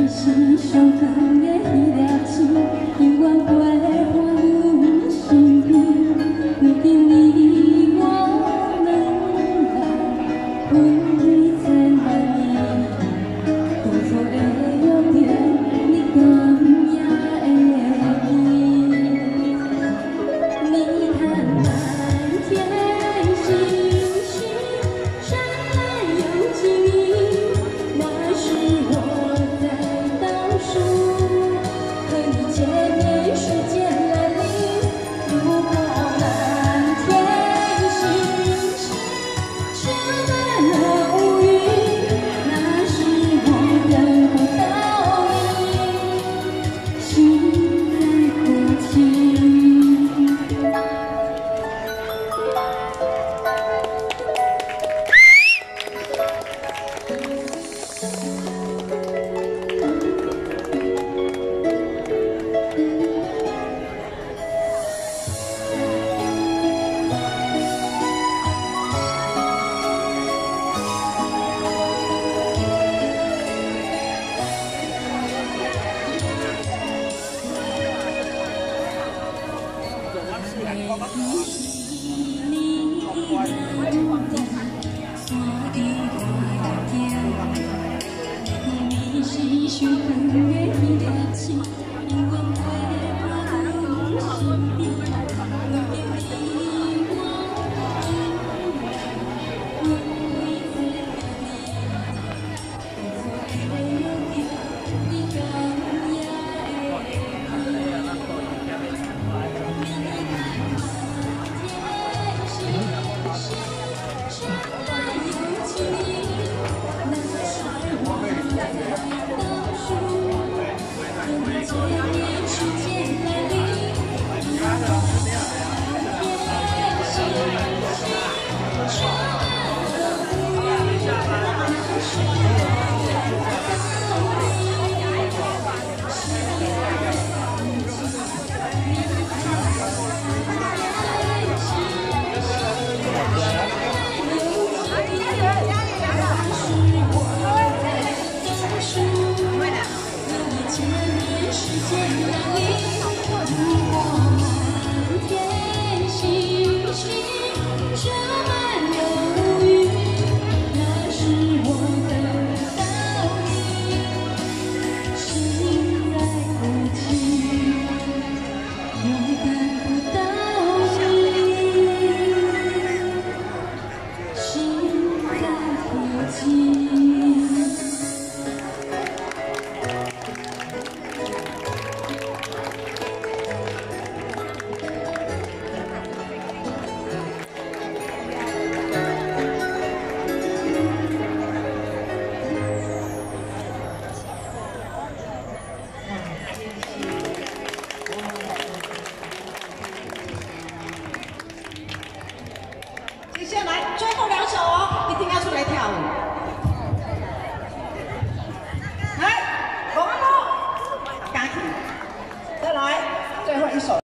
是上天的迄粒星，永远陪伴阮身边。决定你我两人分开千万年，当初的约定，你敢也会记？你看满天星星，闪亮又晶莹，那是我在倒数，和你见面时间来临。如果满天星星充满了乌云，那是我等不到你，心在哭泣。上远的迄粒星，永远陪伴阮身边。决定你我分开千万年，当初的约定，你敢也会记？天星星闪亮又晶莹，那是我的。见面时间来临，天星星充满了乌云，那是我等你，心在哭泣。你看星星闪亮又晶莹，那是我在倒数。见面时间来临，如果满天星星充满了乌云，那是我等不到你，心在哭泣，我等不到你，心在哭泣。 接下来最后2首哦，一定要出来跳舞。来，广播，赶紧，再来最后1首。